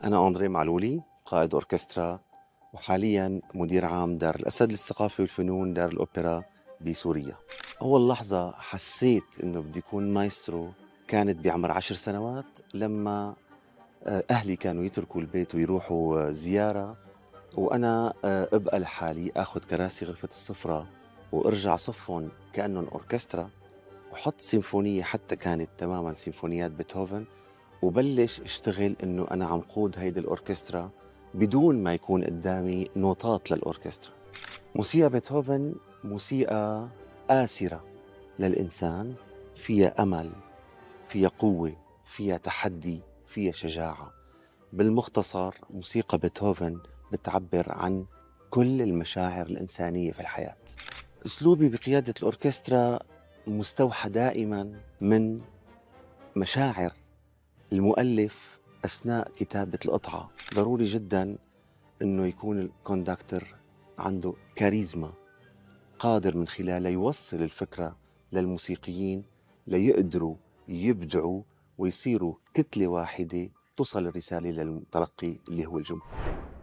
أنا أندري معلولي، قائد أوركسترا، وحاليا مدير عام دار الأسد للثقافة والفنون دار الأوبرا بسوريا. أول لحظة حسيت إنه بدي أكون مايسترو كانت بعمر 10 سنوات، لما أهلي كانوا يتركوا البيت ويروحوا زيارة، وأنا أبقى لحالي أخذ كراسي غرفة السفرة وأرجع صفهم كأنهم أوركسترا، وحط سيمفونية حتى كانت تماما سيمفونيات بيتهوفن، وبلش اشتغل انه انا عم قود هيدي الاوركسترا بدون ما يكون قدامي نوتات للاوركسترا. موسيقى بيتهوفن موسيقى آسرة للإنسان، فيها أمل، فيها قوة، فيها تحدي، فيها شجاعة. بالمختصر موسيقى بيتهوفن بتعبر عن كل المشاعر الإنسانية في الحياة. أسلوبي بقيادة الأوركسترا مستوحى دائما من مشاعر المؤلف أثناء كتابة القطعة. ضروري جدا أنه يكون الكوندكتر عنده كاريزما، قادر من خلالها يوصل الفكرة للموسيقيين ليقدروا يبدعوا ويصيروا كتلة واحدة توصل الرسالة للمتلقي اللي هو الجمهور.